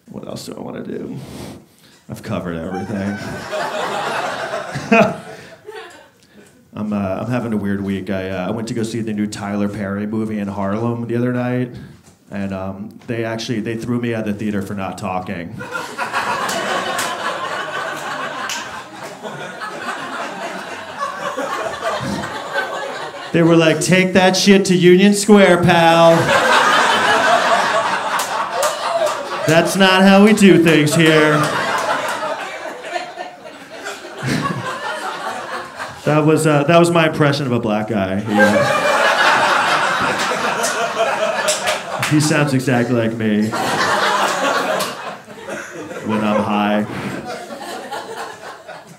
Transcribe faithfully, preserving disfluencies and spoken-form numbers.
What else do I want to do? I've covered everything. I'm, uh, I'm having a weird week. I, uh, I went to go see the new Tyler Perry movie in Harlem the other night, and um, they actually, they threw me out of the theater for not talking. They were like, take that shit to Union Square, pal. That's not how we do things here. That was uh, that was my impression of a black guy. He, uh, he sounds exactly like me when I'm high.